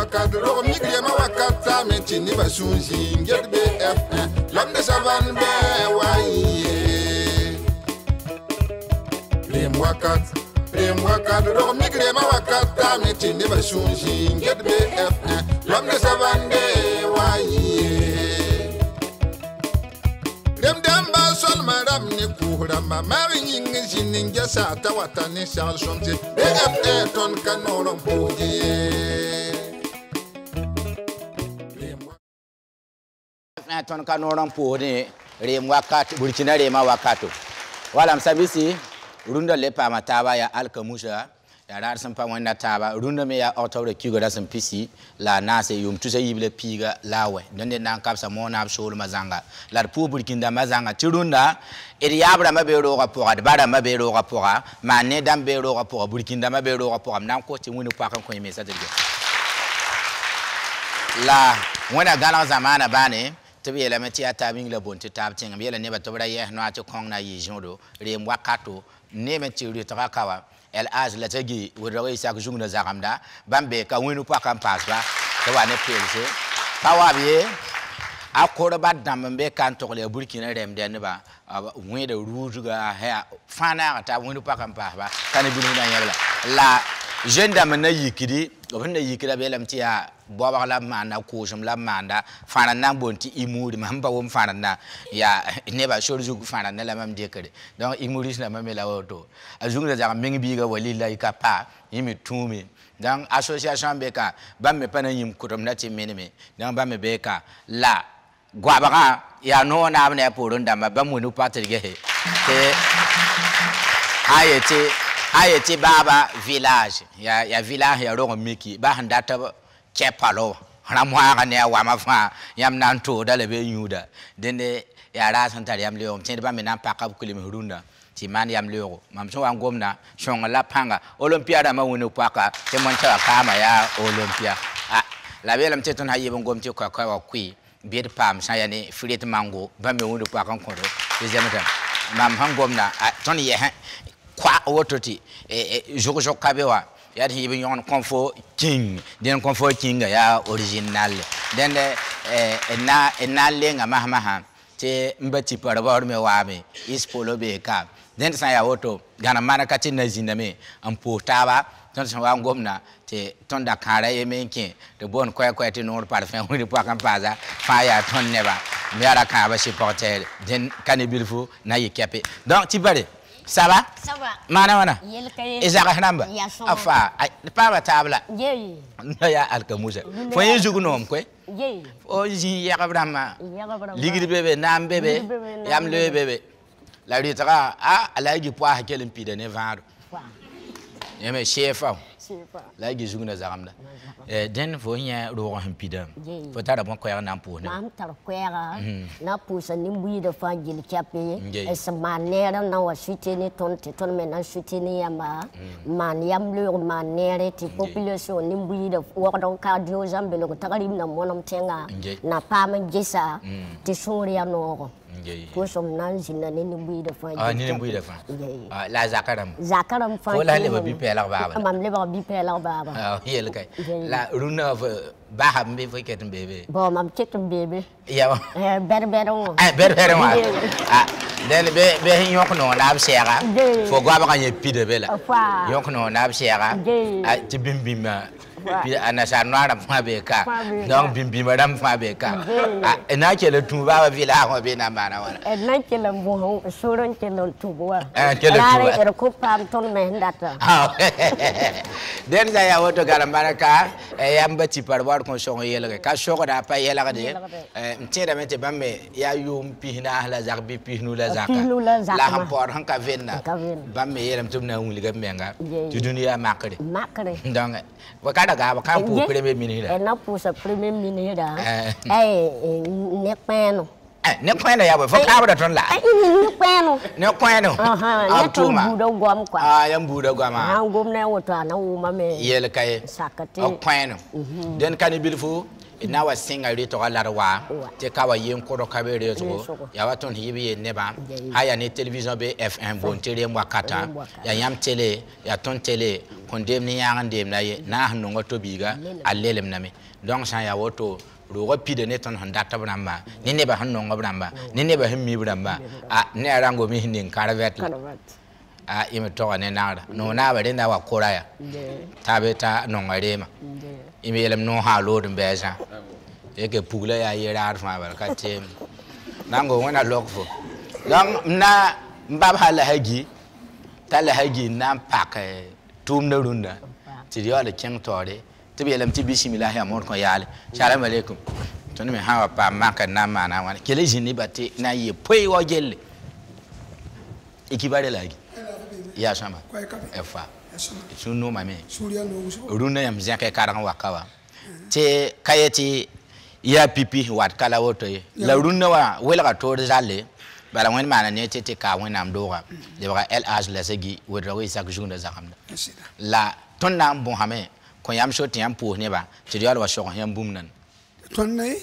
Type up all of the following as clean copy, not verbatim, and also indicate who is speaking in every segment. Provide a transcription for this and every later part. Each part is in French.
Speaker 1: wakat ro migre ma wakata me tini basunji nged BF1 l'homme de savane be waye rem wakat ro migre ma wakata me tini basunji nged BF1 l'homme de savane be waye dem sol maram ne kuhra ma mari nyingi jininja sa tawata ne shal somte BF1 ton kanoron poje
Speaker 2: ton kanoron poje rem wakat burkina rema wakato wala msabisi runda lepa mataba ya alkamusha ya rar san pa wanda taba runda me ya auto da kigo da san pisi la nase yum tusa yible piga lawe donde nan kapsa mona absolu mazanga la pu burkinda mazanga tirunda eri yabra mabero ga pora bara mabero ga pora mane dam bero ga pora burkinda mabero ga pora nan ko ti woni pa kan ko yeme sa tirge la wona gana zamana bane tabi yela meti ata bingla bonti tabtin am yela ne ba tobra ye no ati kong na yi jodo rem wakato ne meti ri ta kawa el az la tagi wodro isa ku jungna zakamda bambe ka winu pa kan pasba to wa ne pelse pawa biye akoro badam be kan to le burkina rem den ba wi de rujuga ha fana ta winu pa kan pasba kan bi na yela la jeune dame na yikidi obinda yikida be lamti ya boba la manda ko jum la manda fana na bonti imuri mamba wom fana na ya neba shorju fana na la mam dekade donc imuri na mamela woto azungu za mingi biga walila ka pa yimi tumi donc association beka bamme pana yim kutum na ti meneme donc bamme beka la gwabaka ya no na amne poronda mabamu no patrige te ayeti baba village ya village ya ro miki ba handata kepalo ramwa ne wa mafa yam nan to dale be yuda dende ya ra santar yam leom tin ba menan pakab kulim runda ti man yam leo mam so wan gomna shonga la panga olympia da ma woni paka te mon ta kama ya olympia la belam te ton hayi bon gomti ko ko wa kui biet pam sa ya ni frit mango ba me woni paka ko do deuxième temps mam han gomna ton ye kwa wototi joko kabewa ya di bi yon confort king den confort king ya original den na lenga mahama te mbati parabor me wame ispolo be ka den sa ya woto gana mana kati na ziname ampo taba ton sa wa ngomna te ton da kara e menke de bon kwa te nor parfum woni pa kan paza fa ya ton neba mi ara ka ba supporter den kanibilfu na yikepe donc ti bare ça va?
Speaker 3: Ça va.
Speaker 2: Mana. Ezaka namba. Afa, pa tabla.
Speaker 3: Yey.
Speaker 2: Ya alkamuza. Fo yejugu nom kwe?
Speaker 3: Yey.
Speaker 2: O ji yakabrama. Ligri bebe nam bebe. Yam le bebe. La ritara ala gi po hakelin pide ne varo. Yeme chefa. La gi juguna zaramda. Den fo nya ro hampida. Fo tara bon ko na po ne.
Speaker 3: Mam tar kwera na pusa nimbu de fangil chape es manera na wasite ni ton men na shite ni yamba man yam le manere ti population nimbu de wodon cardio jambe lo tagarim na monam tenga na pama gesa ti soria no ko som nan jinna ni nimbu de fangil
Speaker 2: ni nimbu de fa la zakaram
Speaker 3: fangil
Speaker 2: fo la le bi pela baba
Speaker 3: mam le bi pela baba
Speaker 2: yel kay la runa ba hambe fo ketum bebe
Speaker 3: bo mam ketum bebe
Speaker 2: ya
Speaker 3: berbere mo
Speaker 2: berbere mo den be yok no na absera fo gwa ba kan pide bela yok no na absera ti bimbima puis anasa noara fa be ka donc bimbima dam fa be ka na ke le tuba villa ko be na mana wala
Speaker 3: na ke le mo soron ke le tuba
Speaker 2: ke le tuba
Speaker 3: ara ko pam ton me ndata
Speaker 2: den za ya woto garam baraka yamba ti parwar ko so yele ka so ko da pa yele ga de mtira mete bamme ya yum pihna la zakbi pihnu la zaka la hampor han ka venna bamme yele tumna wuli ga menga ti dunia makre donc wakada ga kan pour premier ministre
Speaker 3: na pour sa premier ministre ne peno
Speaker 2: ne kweno ya bo fo ka ba ton la ne kweno
Speaker 3: automa budo gwam kwa
Speaker 2: ya budo gwam
Speaker 3: gom na woto na wuma me
Speaker 2: yele kay
Speaker 3: sakate
Speaker 2: kweno den kan bilfu na wa singa ri to la wa te ka wa yin ko ka be re to ya wa ton hibi ne ba haya ni television be FM bon tele mwa kata ya yam tele ya ton tele kondem ni ya ngandem na ye na hanu ngoto biga alelem na me donc ça ya woto rogo pide ne ton handa tabramba ni ne ba hanu ngobramba ni ne ba himmi bramba a ne arango mi hin karavet a ime to ne nada no na ba den da wa koraya tabeta no ngarema ime yelem no ha lodum beja eke pugla ya yera fa ba ka tem nango wona lokfo donc na mbab hala hagi tala hagi na pak tum na runda ti yo le keng tore ti yelem ti bismillah ya mon ko yale salam alaikum ton me hawa pa maka na mana wan kele jini bati na ye poi wo gelle ikibare lagi ya sama efa sunu mame runa yam zake karang wakawa te kayeti ya pipi wat kala woto ye la runa wa wela to zale bala wen mana ne te ka wen am doga de ba el age la segi wodra wi sak journée zakamda la ton na bon hame ko yam shoti yam po ne ba ti yalo wa shoko yam bum nan
Speaker 4: ton ne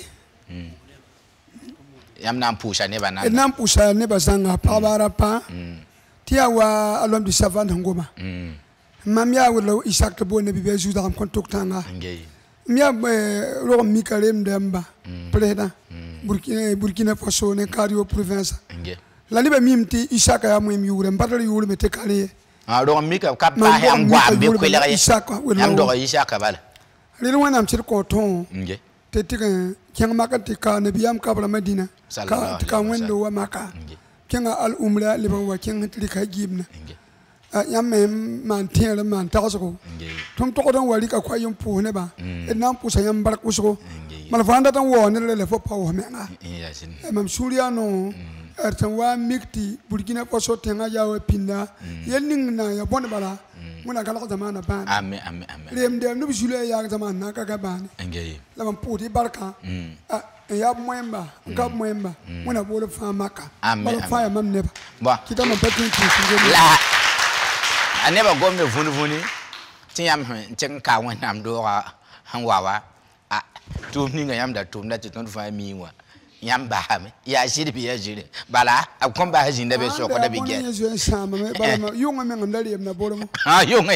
Speaker 2: yam na pusha ne ba na
Speaker 4: na pusha ne ba zanga pa bara pa tia wa alom di savan ngoma mam ya wo isak to bonne bibe juda am kon toktanga mia ro mi kalem demba preda burkina faso ne cario province la liba mimti isaka ya mwem yure mbatali yure mete kale
Speaker 2: ro mi ka pa ya ngwa be kwele am do isaka bala
Speaker 4: le wana am tir ko ton te tika kyang makati ka ne biam kabla madina ka wendo wa maka kenga al umra liba wa kenga tika gibna ya man tiere man taso tom to don wali ka kwa yum pu ne ba na pu sa yam bar kusko mal fanda tan wo ne le fo pa wo me nga mam suria no ertan wa mikti burkina faso tenga ya wa pinda yening na ya bon bala muna kala zamana ban
Speaker 2: amen
Speaker 4: rem de no bisule ya zamana na ka ban la mam pu di barka ya mwemba ka mwemba muna bolo fa maka balo fa ya mam ne
Speaker 2: ba
Speaker 4: kita mam patin
Speaker 2: la I never go me vuni tiam chen ka wan nam do han wawa a tu ni nga yam da tu na ti ton fa mi wa yam ba me ya shiri bi ya jire bala a kon ba hajin da be so ko da bi ge
Speaker 4: yunga me ngandali na bolo mo
Speaker 2: yunga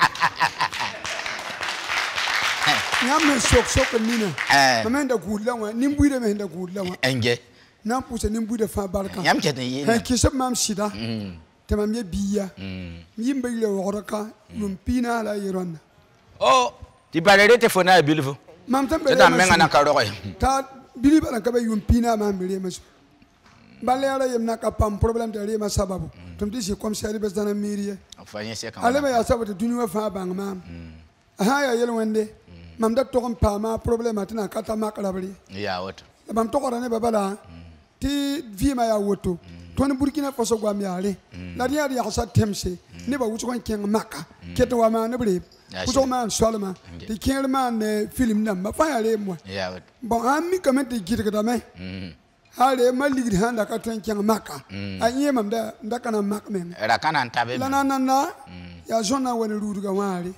Speaker 4: yam me sok mina mamenda gudla wa nimbuide me nda gudla wa
Speaker 2: enge
Speaker 4: na pusa nimbuide fa barka
Speaker 2: yam ke yi
Speaker 4: kisab mam sida tema mie biya yimbe le woraka lumpina la yiron
Speaker 2: oh ti balere te fona bilfo
Speaker 4: mam tambe
Speaker 2: ta menga na karo
Speaker 4: ta bili bala ka be yumpina ma mbele maso balere yem na ka pam problem de rema sababu tum ti comme ça ri besdana miriye
Speaker 2: afanye se kan
Speaker 4: ale me ya sababu duniya fa bang mam ha ya yel wende mam da to pa ma problem atina kata makrabri
Speaker 2: ya woto
Speaker 4: mam to ko ne babala ti vima ya woto ton burkina faso gwam yale la dia ya sa temse ne ba wucho kon ken maka keto wa ma ne bre wucho ma solma ti ken ma ne film na ma fa yale mo bon ami comme te girga da me hale ma ligri handa ka ton ken maka anye mam da kana mak men
Speaker 2: era kana tabe
Speaker 4: la na ya zona woni ruduga wale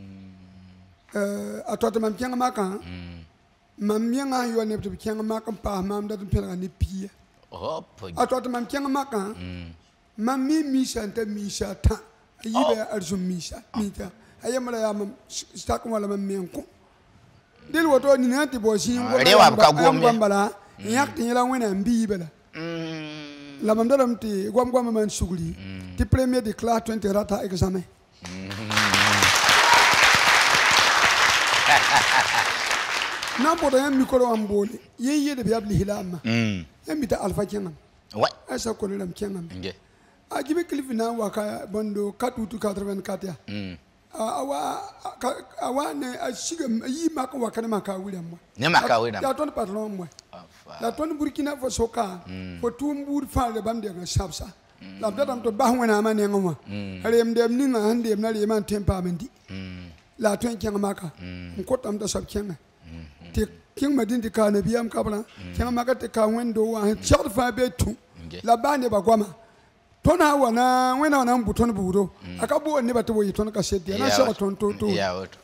Speaker 4: atota mam ken maka mam mianga yo ne te ken maka pa mam da pela ni pia atota mam kenga maka mam mi santa mi sata yibe arjum misa mita ayamala ya mam stak wala mam menko del woto ni nanti bo sin ko
Speaker 2: rewa ka gombe
Speaker 4: bala yakti la wena mbi bala la mam dalam ti gom man sugli ti premier de classe 20 rata examen na bodo yam mikoro ambole yeye de biabli hilama yambita alfa kengam
Speaker 2: ouais
Speaker 4: asa ko lam kengam a jibe klifina waka bondo 484 ya awa ne a shiga yi maka waka ne maka william
Speaker 2: ne maka william
Speaker 4: ya ton patron mo la ton burkina faso ka fo tumbur fa le bamde ga shabsa la datam to ba wona ma ne ngoma rem dem ni nga hande na le man tempa mendi la ton kengam maka ko tam da sab kengam te king madin di ka nabiyam kabla king maka te ka wendo wa char fa betu la bane ba gwama tona wana wena wana mbuton budo akabu ne bato yi ton ka shedi na sha ton to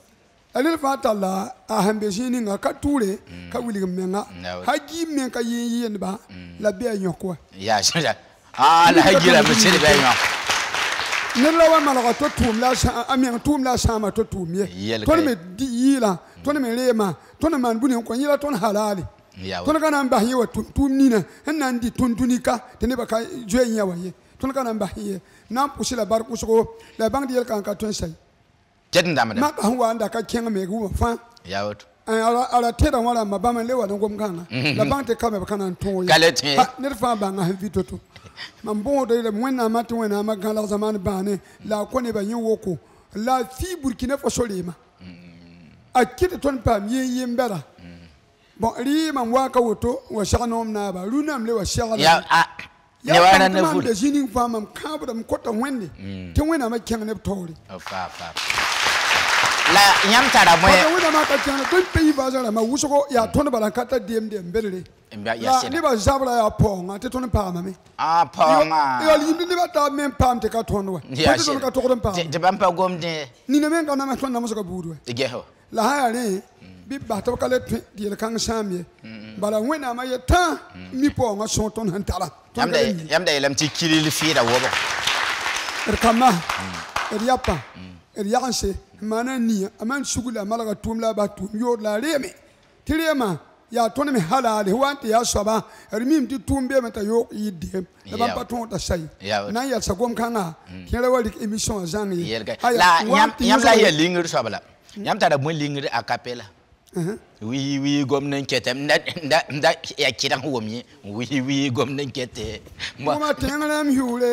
Speaker 4: alil fatalla a hambe jini nga ka ture ka wili menga haji men ka yin ba la be nyoko
Speaker 2: ya sha la haji la misiri be nyoko
Speaker 4: ne la wa mala to tum la sha amen tum la sha ma to tum ye to me di yila to me rema to man buni ko yila to halali to kana ba yi wa tum ni na nan di tuntunika te ne ba ka joyen ya waye to kana ba yi na pushi la bar kusko la bang di kan ka ton sai
Speaker 2: jedin da madan
Speaker 4: ma ka huwa anda ka kenga me gu fa
Speaker 2: ya wato
Speaker 4: ala tera wala mabama lewa ngom kana la bang te ka me kana ton ya ne fa ba nga vito to mambo de le mwana mati wena magala zaman bane la kone ba yin woko la fi Burkina Faso lema akite ton pam yin bera bon ri man waka woto wa shanom na ba lunam le wa shagala
Speaker 2: ya ne wana na
Speaker 4: fu de jinin famam kabra m kota wenne te wena ma kyan ne tori
Speaker 2: fa la nyam tara mo
Speaker 4: ya wena ma ka kyan to pe ba zara ma wuso ya ton ba kata dem mbelele
Speaker 2: ya
Speaker 4: ni ba zabra ya ponga te ton pa mame
Speaker 2: ponga
Speaker 4: yo limbi ni ba ta men pam te ka ton wa te ton ka to pa
Speaker 2: te bam pa gomde
Speaker 4: ni ne men ka na ma ton na mo so ka budu
Speaker 2: geho
Speaker 4: la ha ne bi ba to ka le di le kan shamye bala wena ma ya ta mi ponga so ton han tara
Speaker 2: yamda yelam ti kilil fi da wobo
Speaker 4: kama yapa yanse mana ni aman sugula malaga tumla ba tum yo la reme tirema ya tone me halale wanti ya soba rimim ti tumbe meta yo yidem da ba paton ta sai na ya sagom kanga kire wali emission zangi
Speaker 2: la yam la ya lingir sobala yam ta da mo lingir a capella wi gomnan kete nda ya kiran womi wi gomnan kete
Speaker 4: ma tengalam yule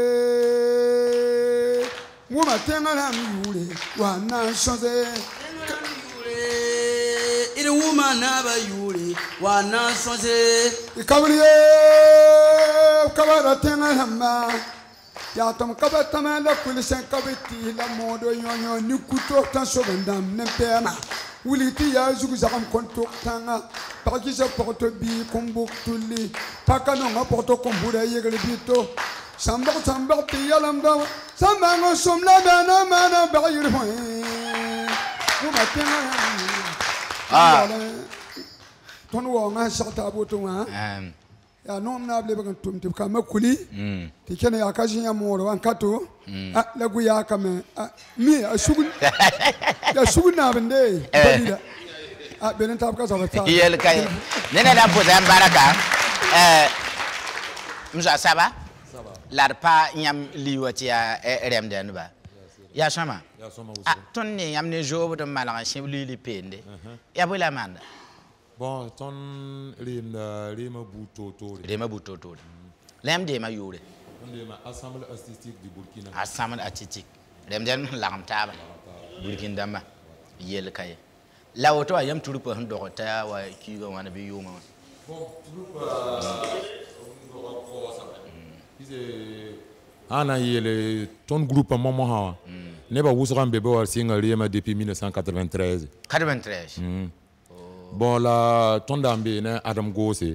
Speaker 4: Wuma tengalam yule wana sonze
Speaker 5: ire wuma na ba yule wana sonze
Speaker 4: ikabriye kabara tengalam ya tom kabata ma la kulisen kabiti la modo nyonyo ni kuto tan so bandam ne pena wuliti ya zugu zakam konto tanga pakisa porto bi kombukuli pakano nga porto kombura yegre bito sambak ti yalam da sambango somla bana mana bayir ho kuma tenga ton wo nga sakta boto nga ya nom na ble bagan tum ti kama kuli ti kene ya kaji ya moro an kato la gu ya kame mi asugun ya sugun na bende badida benen tab ka sabata
Speaker 2: yel kay nene da poza baraka mza saba larpa nyam liwati ya remden ba ya sama ton ne yam ne jobo de malanga shibli li pende ya bula manda
Speaker 6: bon ton rima butoto
Speaker 2: lem de ma yure
Speaker 6: on de ma assemblée artistique du Burkina
Speaker 2: assemblée artistique lem den lagam taba Burkina dama yel kay la woto ayam turupa ndo ta wa ki go wana bi yuma
Speaker 6: bon turupa ana yele ton groupe momo ha ne ba wusran bebe war singa rima depuis 1993 bon la ton dambe ne Adam Gose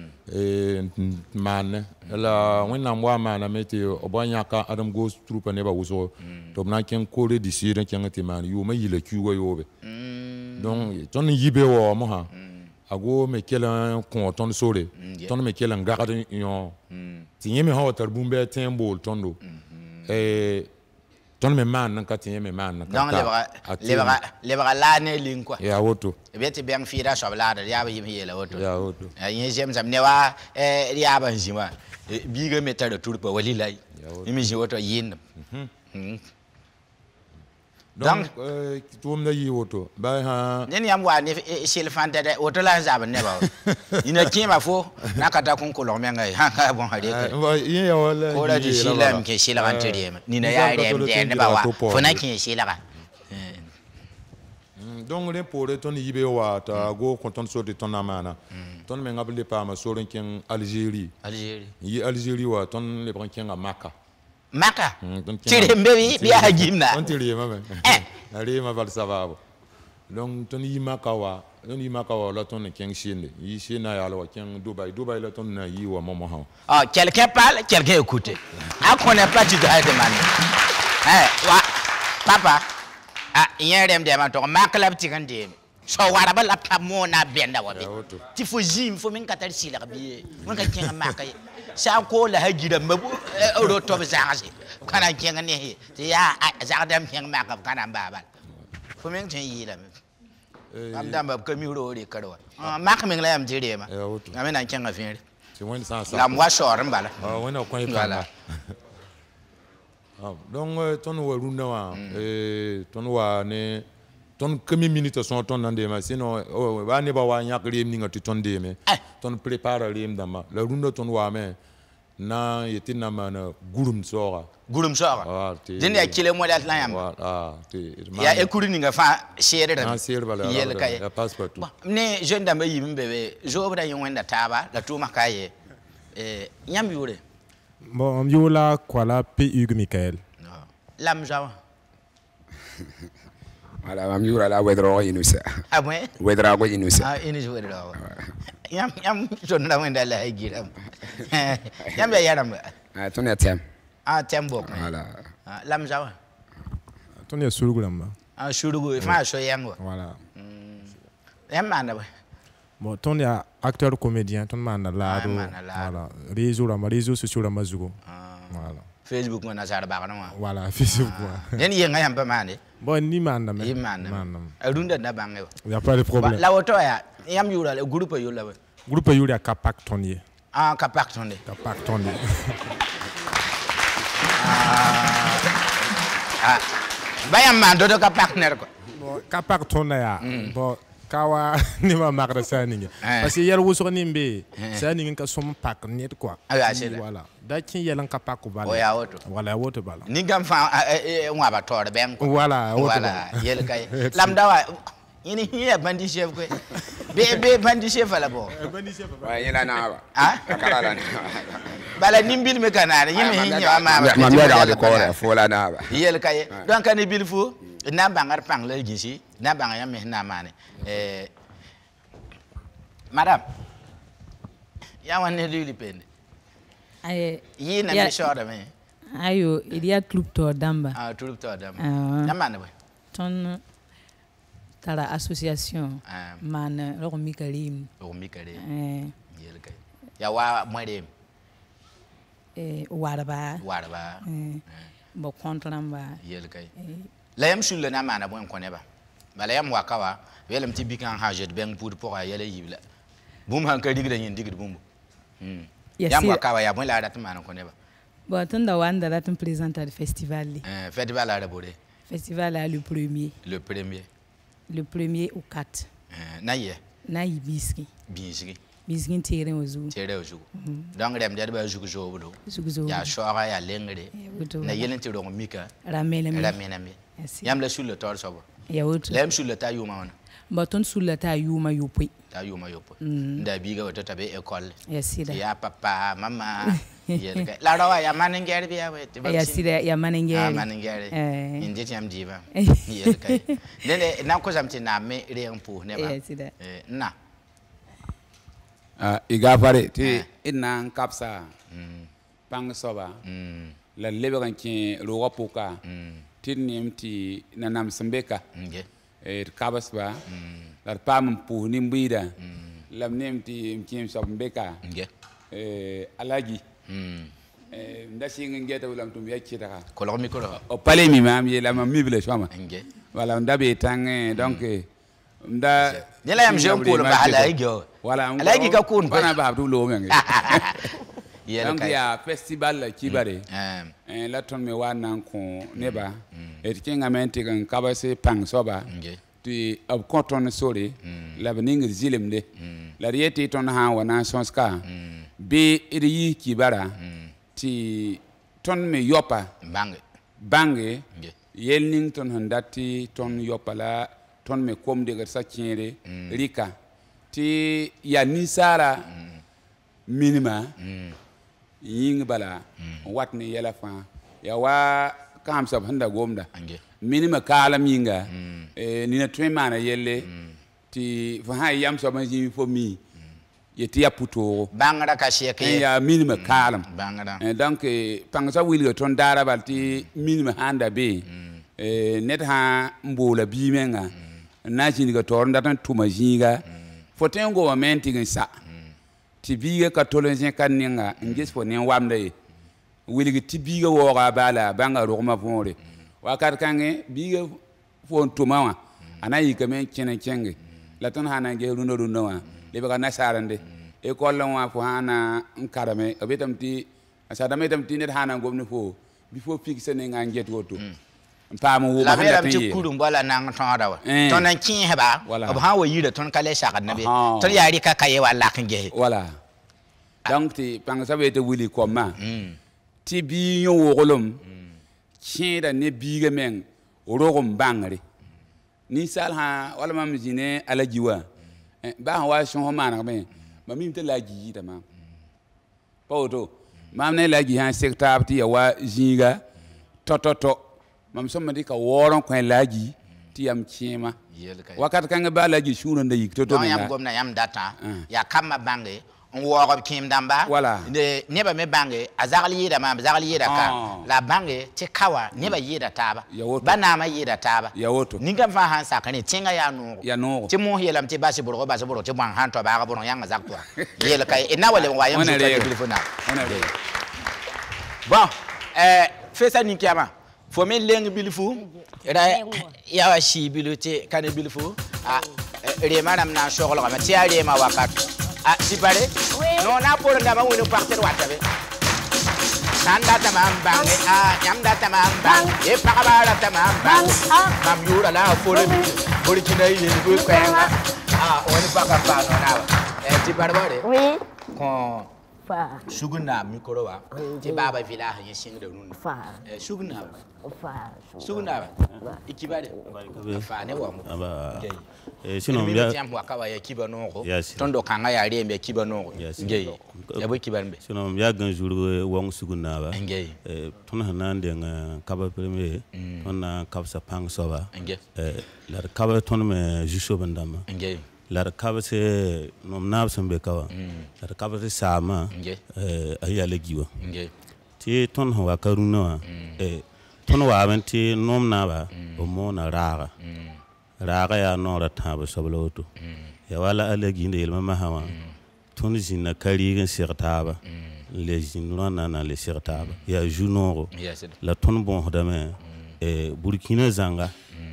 Speaker 6: man la wonna mwa man meti obanya ka Adam Gose troupe ne ba wuso to na ken kore di sire ken ti man yu ma yile kuwa yobe donc ton yibe wo mo ha ago me kela kon ton sore ton me kela garde yon tinye me ha tarbumbe tembo tondo ton me man ka tinye me man
Speaker 2: donc lebra la ne lin quoi
Speaker 6: ya woto
Speaker 2: e beti ben fira so la da ya ba yimi yela woto ya woto yin jem zam ne wa ya ba jima bi ga meta da turpa walilai yimi ji woto yin
Speaker 6: donc tuum na yi woto ba ha
Speaker 2: nen yam wa ne shil fanta da woto la zaba ne ba ina kima fo na kata kun ko lo menga ha bon ha de
Speaker 6: yin ya wala
Speaker 2: ko da shilam ke shilan tire ni na ya de ne ba wa fo na kin shilaka
Speaker 6: donc les pour ton yibe wa ta go content so de ton amana ton me ngable pa ma so ren ken Algérie yi Algérie wa ton le bran ken Maka
Speaker 2: tire mbewi bi ha jimna
Speaker 6: on tire mama ali ma val savabo donc ton yi Maka wa la ton ken Chine yi Chine ya la ken Dubaï la ton na yi wa momo ha
Speaker 2: quelqu'un parle quelqu'un écoute on connaît pas tu dois demander wa papa Ah, yérem de ma to maklab tikande. So wara ba la pamona benda wa be. Ti fo jim fo min katar sila bi. Mon ka kenga makay. Sa ko la hajira mabu ro to zaasi. Kana kenga ne ti ya zakadam kenga makab kana baba. Fo min tin yi la. Am damba ko mi ro ri karwa. Mak min la am jire ma. Amena kenga fin.
Speaker 6: C'est moins de ça.
Speaker 2: La moi sort mbala.
Speaker 6: On a quoi voilà. Donc ton waruna wa ton wa ne ton combien minutes sont ton dans des sinon va ne ba wa nyak rem ni ngati ton de me ton prépare rem dama la runda ton wa me na yeti na mana gurum sora
Speaker 2: din ya kile mo dat la yam ya ekuri ni nga fa shere da yel kay
Speaker 6: passport
Speaker 2: ne jeune dama yim bebe jo bra yon wenda taba la tuma kaye nyam yure
Speaker 7: bon yola kwala PU Michael
Speaker 2: lam jawa
Speaker 8: ala am yura la wedro inusa
Speaker 2: abwe
Speaker 8: wedra go inusa
Speaker 2: inusa wedro yam jon la wenda la giram yam ya yaram
Speaker 8: ton ya tem
Speaker 2: tembo
Speaker 8: voilà
Speaker 2: lam jawa
Speaker 7: ton ya surugu lamba
Speaker 2: surugu fa so yango
Speaker 7: voilà
Speaker 2: yam manda ba
Speaker 7: bon ton ya acteur comédien ton manda la voilà réseaux sociaux la mazugo voilà
Speaker 2: Facebook mo na sar ba kana
Speaker 7: voilà Facebook
Speaker 2: nen yenga yam ba mande
Speaker 7: bon ni manda
Speaker 2: me adunda na bange
Speaker 7: il y a pas de problème
Speaker 2: la woto ya yam yura le groupe
Speaker 7: yura kapak tonye
Speaker 2: kapak tonye bayam mando do kapak ner ko
Speaker 7: bon kapak tonye ya bon kawa ni ma makra saninga parce que yer wuso nimbe saninga ka som pak net quoi voilà da kin yelan ka pak ko bala voilà woto bala
Speaker 2: ni gam fa ngwa ba tore ben ko
Speaker 7: voilà
Speaker 2: yel kay lam dawa ini ya bandi chef ko be bandi chef la bo
Speaker 7: bandi chef
Speaker 8: wa yela na ba
Speaker 2: karala bala nimbil me kanare yimi hinya ma
Speaker 8: da ko fo la na ba
Speaker 2: yel kay donc kan bil fu na bangar pang la gisi na bangar yam na mane madame ya wane du lipende yi na me shora me
Speaker 9: ayo il y a club to damba
Speaker 2: club to damba na mane boy
Speaker 9: ton tara association man ro mi karim
Speaker 2: yel kay ya wa mwere
Speaker 9: waraba bo contre namba
Speaker 2: yel kay la yam sulle na mana bon koneba bala yam wakawa welem ti bikan hajet ben pour yele yibla bum han ka digre yin digre bum yam wakawa ya bon la dat mana koneba
Speaker 9: bon tanda wanda dat présenter le festival
Speaker 2: festival la bode
Speaker 9: festival le premier au 4 na yibiski biskin tere ozu
Speaker 2: donc dem der ba jugu jobudo ya shora ya lengre na yelen ti rongo mika
Speaker 9: ramena
Speaker 2: yam la sur le tor sobo lem sur le ta yuma wana
Speaker 9: baton sur le ta yuma yopo
Speaker 2: nda biga wata tabe école ya papa mama yel la rawa ya manengere biya wete
Speaker 9: ya manengere
Speaker 2: inde tiam diba yel kay nene na ko zamti na me rien pour ne ba na
Speaker 8: iga pare ti ina kapsa pang soba la lebe kan ki roga poka tin nimti nanam sambeka kabas ba la pam pu nimbida lam nimti kim sambeka alaji ndasi ngeta ulam tum yakita
Speaker 2: ko lo mi ko
Speaker 8: o pale mi mam ye la mam mi bile shama wala ndabe tang donc nda
Speaker 2: nela yam jom ko ba ala igyo
Speaker 8: wala
Speaker 2: ala ka kun
Speaker 8: bana ba du lo ngi donc ya festival la kibare la ton me wana ko neba et kinga menti kan kabase pang soba ti ab konton sori la bening zilemde la rieti ton ha wana sonska be iri kibara ti ton me yopa bange yelning ton handati ton yopala ton me kom de sa kire rika ti ya nisara minima ying bala wat ni yela fa ya wa kam sab handa gomda minima kala minga ni na twe mana yelle ti fa ha yam so ma ji fo mi yeti ya puto
Speaker 2: bangara ka sheke
Speaker 8: ya minima kalam
Speaker 2: bangara
Speaker 8: donc pangsa wil ton dara balti minima handa be net ha mbola bi menga na jini ga tor ndatan tuma jinga fotengo wa menti ngin sa ti biga ka tolenje kan ninga ngis fo nen wamde wiligi ti biga wo ga bala banga rogma fonre wakat kange biga fo tuma wa anayi kamen kene kenge la ton hana ge runo wa le ba na sarande e kollon wa fo hana nkarame abetam ti asadame tam ti net hana gomni fo before fixe ne nga nget woto paamu wo
Speaker 2: la vera ti kulum bala nang tonda wa ton nan kin heba ob ha wa yida ton kale shakad nabi ton yari ka kaye wala kan ge
Speaker 8: voilà donc ti pang sabe te wili koma ti bi yo wolum kida ne biga men rogum bangare ni sal ha wala mam jine ala jiwa ba wa shon ho mana me mamim te la ji ta ma poto mam ne la ji han secteur ti ya wa jinga to mam somma di ka woron ko la ji ti yam chima wakat kan ba la ji shuru nda yik to
Speaker 2: yam gomna yam data ya kama bange on woro kim damba de neba me bange azali yida ma azali yida ka la bange ti kawa neba yida taba bana ma yida taba ninga fa han sakane tinga ya no ti mo yelam ti basi buro ti bang han to ba ga buro yanga zakwa yel kay ina wale wa yam ti telefona bon fesa ni kiama fo men leng bilifu ya wa shi biluti kan bilifu re manam na shogol ga ma ti ari ma wakat si pare non na por da ma woni partir watabe sanda tamam bang nyam da tamam bang e pakabara tamam bang mam yura la fore bori kinai ni ko kwenga woni paka pa no na ti barbare
Speaker 3: oui
Speaker 2: ko fa suguna mikoro wa ti baba villa yin singre nun fa suguna ikibare fa ne wa mu
Speaker 10: sinon
Speaker 2: bien tiambo akawa ya kibano ko tondo kanga ya rembe kibano ngey ya bo kibanbe
Speaker 10: sinon ya ganjour wong suguna ba ngey ton hanande nga kaba premier ton na kabsa pang soba ngey la kaba ton me jusho bandama ngey la kaba se nom nab sambe kawa la kaba se sama ayale giwa ngey ti ton ho wakaruna ton wa banti nom naba o mona raga ya nora taba sabloto ya wala alagi inde ilma mahawa ton jinna kari gan sirtaba le jinna na le sirtaba ya junoro la ton bon hodame burkina zanga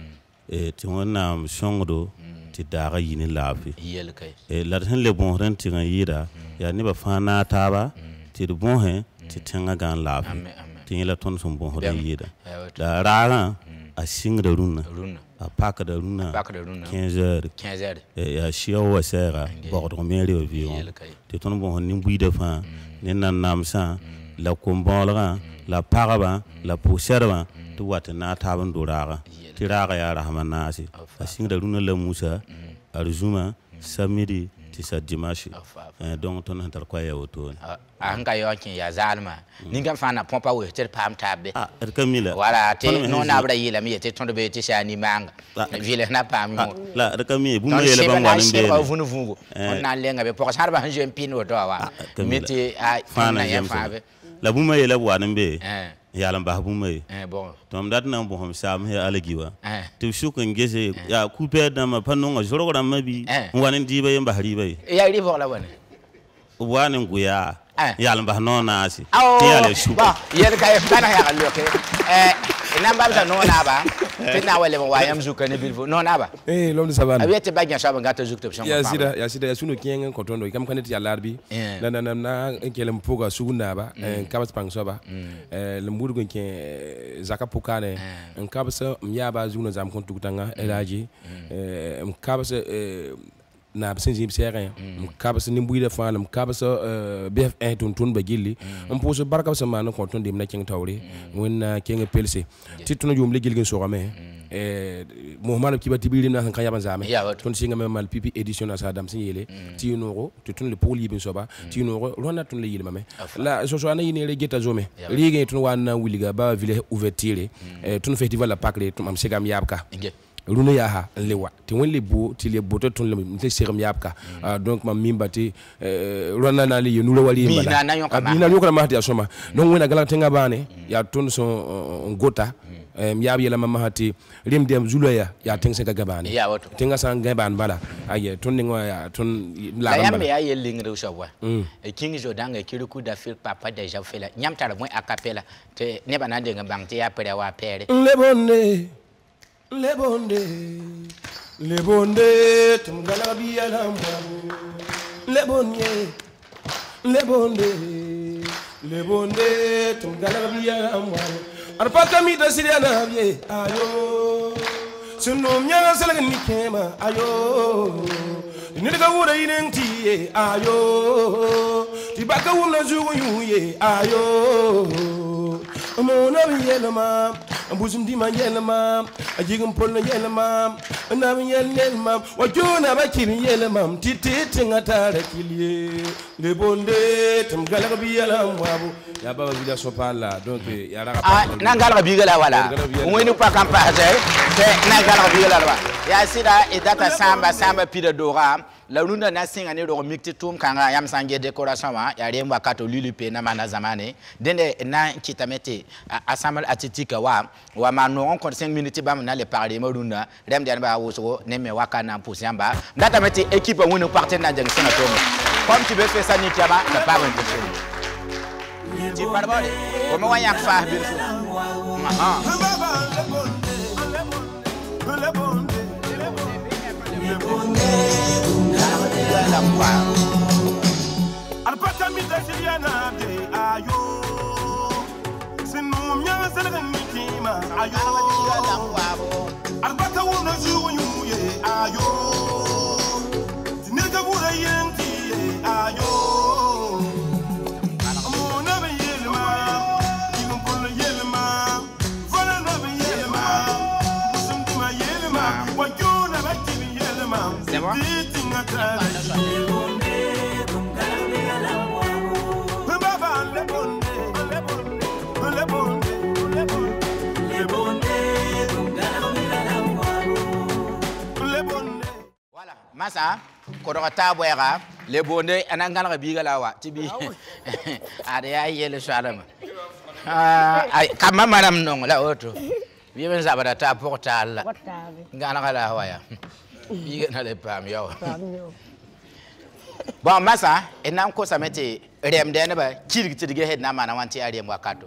Speaker 10: ti wona shongdo ti daga yini lafi la tan le bon ran ti gan yida ya ne ba fana taba ti bon he ti tanga gan lafi ti la ton son bon hoda yida da raga a singra runa a paka da runa 15 heures ya shiawa sera bordro meri o vion te ton bon ni buida fa ni nan namsa la kombolra la paraba la poserba to wata na taban doraga tiraga ya rahmanasi a singra runa la musa arzuma samedi ti sa dimanche donc ton hantar ko ya woto
Speaker 2: anga yokin ya zalma ninga fana pompa we ter pam tabe
Speaker 10: kamila
Speaker 2: wala te non abra yila mi te ton be te shani manga vile na pam
Speaker 10: la kamila bu me yele ban wanin be
Speaker 2: ko vunu vungu on na lenga be pokos harba hanjo pino do wa meti fana ya fabe
Speaker 10: la bu me yele wanin be yalan ba bu me
Speaker 2: bon
Speaker 10: tom dat nan bo hom sam he alagiwa te shukan gese ya couper da ma panon a joro ram mabi wanin dibe yamba haribe
Speaker 2: ya ri vola wane
Speaker 10: wanin guya yalan ba nona asi
Speaker 2: te yale shuka yel kay bana ya loke ina mbamsa nona ba tena wale mo wayam zuka ne bilfo nona ba
Speaker 11: l'homme de savane
Speaker 2: abiete bagna shaba ngata zukte pshan
Speaker 11: ya sida ya sunu kiyenga kotondo kam kaneti ya larbi na kelem poga suguna ba kabas pang soba le mudu gonke zaka pokane kabasa myaba zuna zam kontu tanga elaji kabasa na absenzi msere mkabasa nimbuida fana mkabasa BF1 ton bagili mposo baraka sama no konton dim na king tawri wonna king pelsi tituno jum legil gen sogame Mohamed kibati bili na kan yaban zame ton singa mal pipi edition asa dam signele ti noro tutun le poli bin soba ti noro rona tun le yile mame la so so ana yine le geta zome ligue tun wana wiliga ba ville ouverture tun festival la pakle tum am segam yabka luna ya ha lewa ti won le bo ti le boto ton le mte seram yapka donc ma mimba ti rona na le yunu wali mbala mina nyoka ma ti asoma donc wona gala tenga bane ya ton son gota ya yela mama hati rim dem zulaya ya teng sen ka gabani tenga san gaban bala aye ton ningo ya ton la
Speaker 2: la yambe ya yeling re ushawa e king jodanga kiru ku da fil papa deja fela nyam tara mo akapela te ne banande ngam te ya pere wa pere
Speaker 11: le bonde tum gala biya la le bonde tum gala biya la arpaka mi da siriana biye ayo sunum nya sala ni kema ayo ni daga wura yinenti ayo ti baka wuna zugo yuye ayo mo na yelma ambusum di ma yelma ajigum pol na yelma na mi yelma wajuna bakir yelma titi ngata rekiliye le bonde tum gala biya wabu ya baba vida sopala donc ya raga
Speaker 2: na gala biya la wala ngweni pa kampa te na gala biya la ba ya sida edata samba pida dora la lunda na singa ne ro mikti tum kanga yam sange decoration wa ya remba kato lilipe na mana zamane dende na kitamete assemble atletique wa mano on 5 minutes bam na le parler marunda rem dian ba woso ne me waka na pousiamba ndata mete équipe wonu partenaire de sena tomo comme tu veux faire ça ni tiaba ça pas un peu tu parles comment on y a faire bien
Speaker 12: Alpaka mi da siriana de ayo sinu mya sala ni kima ayo alpaka wona juyu ye ayo tinega wura yenti ayo amona be yelma igum polo yelma fala na be yelma musum yelma wajuna be yelma tinga kala
Speaker 2: masa korota boyara le bonde anangala biga lawa tibi ade ya yele shalama kama madam non la auto biben zabada ta portal ngana kala waya biga na le pam yo bon masa enam ko samete remde ne ba kirgitidige hed na mana wanti ariem wakato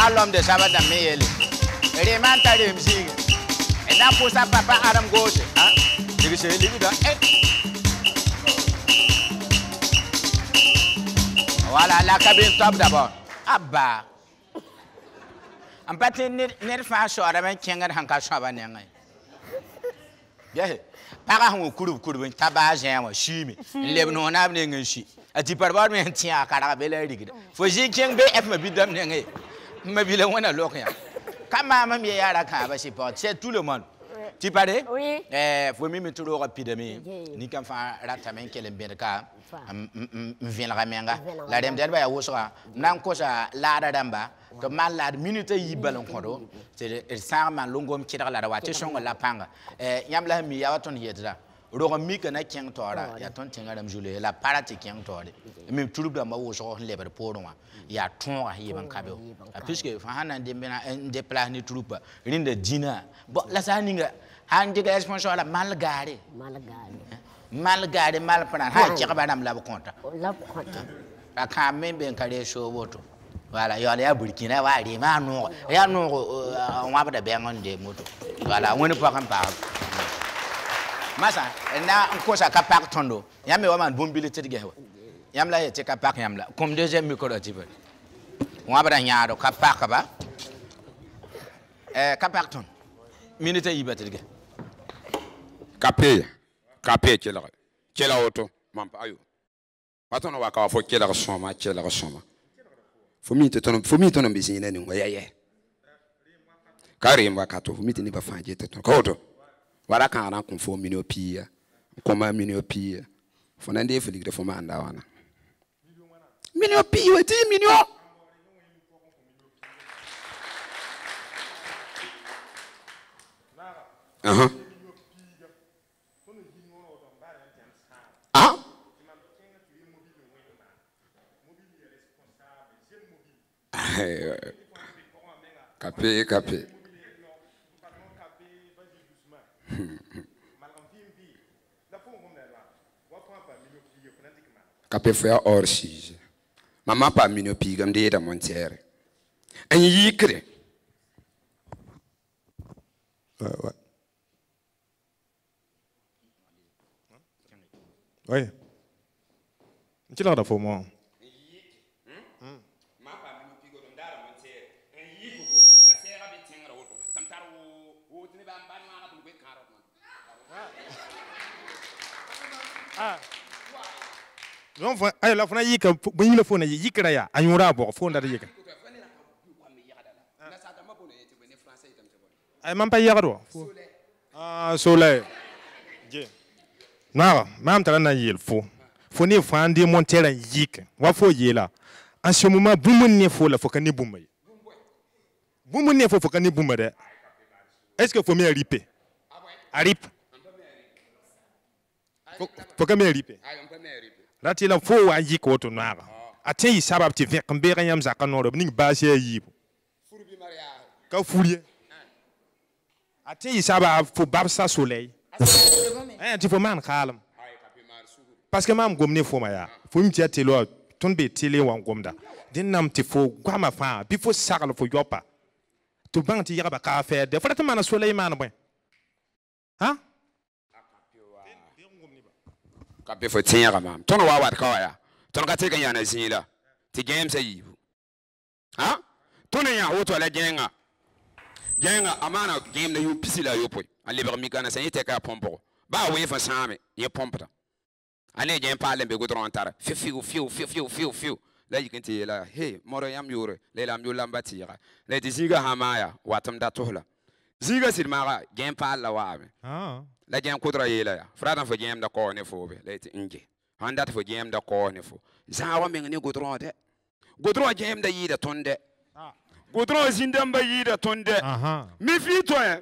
Speaker 2: l'homme de Shabbat d'Amé. Remanta de Mzig. Et là, pour ça, papa Adam gauche. Hein? C'est l'évident. Voilà, la cabine top d'abord. Abba. En fait, n'est pas sûr avec Kingan Hanka Shaban. Bien. Par un coup de tabac, un chimie. Les non abning she. A deeper barman tia carabella. For she can be at my bidam. Maybe the one alone. Come, mamma, me, I can't support. Said to the man. Tipade? Oui. For me to roll a epidemic. Nikan fa ratamen kill and bedaka. Vinramenga. La dem dead by a washer. Nancosa, Lara Damba. The man lad minute ye ballon condo. C'est Sarman Longom Kira la watching la panga. Yamla mi out on here. Rogamik and I can't tora. Yaton Adam Julie, la parati can't tora. I mean, Tulba was all labor poor one. Ya ton even cabo. A pisque for Hannah and de plan trooper in the dinner. But Lasaninga, hand the sponsor of Malgari. Malgari, Malpana, high Jabadam Lavaconta. I can't remember in Cadet show water. Voilà, you are there, Burkina, I know, I know, one of the bang on the motor. Voilà, I went to Pacam Park. Massa, and now, of course, I can pack Tondo. Yammy woman, boom billet together. Yamla, take a pack Yamla. Come deuxième micro. One of the yard, Capacaba. Capacton. Minute you better get.
Speaker 13: Capé, Killer auto, Mampayo. I don't know what for Killer Soma, Killer Soma. For me to turn busy in anyway, yeah. Carry him back out of meeting never find yet. Koto. What I can't conform minopia, comma minopia. For 9 days for the Fomanda. Minopia, what do you mean? Capé. Capé fait hors siege. Maman pas minopie comme des montières. Et y crée.
Speaker 7: Ouais. Oui. Tu l'as pour moi. Non, la fona yika, bon, le phone yikra ya, anyura bo, phone da yika. Ay mam pa yaro. Ah, soleil. Je. Na, mam tala na yel fo. Fo ne fandi montera yika. Wa fo yela. En ce moment, bumun ne fo la fo kan ni bumay. Bumun ne fo kan ni bumade. Est-ce que faut me riper? Arip. Faut que me riper. La ti la fo wa yika woto na. Ati sabab ti vek mbere yam zakano ning basi yibo. Ka furie. Ati sabab fo babsa soleil. Tu faut man calme. Parce que mam gomne fo maya. Fo mi ti lo ton be tele wan gomda. Din nam ti fo gwa ma fa bi fo sakal fo yopa. To bang ti yaba ka fe de fo ta man soleil man bon. Hein?
Speaker 13: Capé for tiens mam. Ton wa wat ka ya. Ton ka te kan yana zila. Ti game sa yibu. Hein? Ton ya woto la genga. Genga amana game na yu pisila yo poi. Ale ber mi kana sa yete ka pompo. Ba we fa same ye pompta. Ane game pa lembe go tron tar. Fiu. La yikinti la hey moro yam yure. Le lam yu lamba tira. Le diziga hamaya watam da tohla. Ziga silmara game pa la wa. Ah. La game kodra yela ya. Fratan fo game da ko ne fo be. Le ti inge. Handat fo game da ko ne fo. Zawa men ni go tron de. Go tron game da yi da tonde. Godron zindamba yida tonde. Mi fi to en.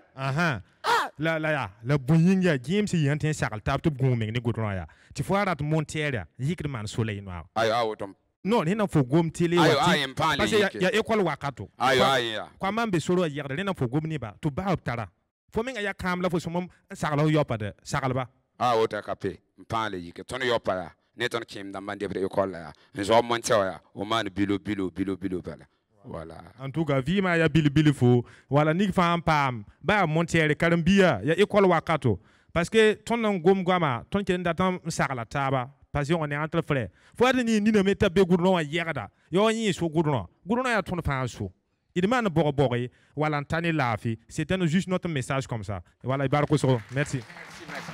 Speaker 7: La bunying ya James yanten sakal tap to gomeng ni godron ya. Ti fo arat monteria yikri man soleil noir.
Speaker 13: Ayo awotom.
Speaker 7: Non, hina fo gom tele wa.
Speaker 13: Ayo
Speaker 7: parce ya école wakato.
Speaker 13: Ayo.
Speaker 7: Kwa mambe solo yerde hina fo gom ni ba to ba optara. Fo menga ya kam la fo somom sakal yopa de sakal ba.
Speaker 13: Wota kape. Mpale yike ton yopa ya. Ne ton kim da mande bre école ya. Nzo monte ya. O man bilo bala. Voilà.
Speaker 7: En tout cas, vima ya bili fo wala nik fa pam ba montiere karambia ya école wakato parce que ton ngom gama ton ken datam sakala taba parce qu'on est entre frères. Faut ni ne meta be goudron yerda. Yo ni so goudron. Goudron ya ton fa so. Il demande borboré wala tani lafi. C'était juste notre message comme ça. Voilà, ibarko so. Merci.
Speaker 2: Merci.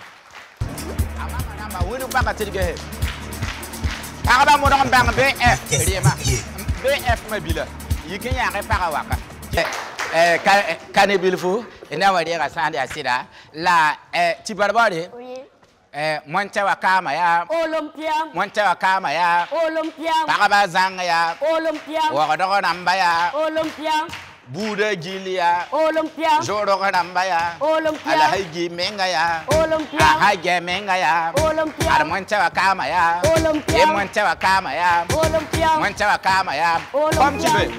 Speaker 2: Amama wonu baka tirge. Araba mo don bang BF Rema. BF mabila. Yikin ya re para waka. Kanebil fu ina wadi ga sande asida la tibarbare. Oui. Monte wa kama ya Olympia. Monte wa kama ya Olympia. Paraba zanga ya Olympia. Wa dogo namba ya Olympia. Buda Gilia Olympia. Joro namba ya Olympia. Ala haji menga ya Olympia. Haji menga ya Olympia. Ala monte wa kama ya Olympia. Monte wa kama ya Olympia. Monte wa kama ya Olympia.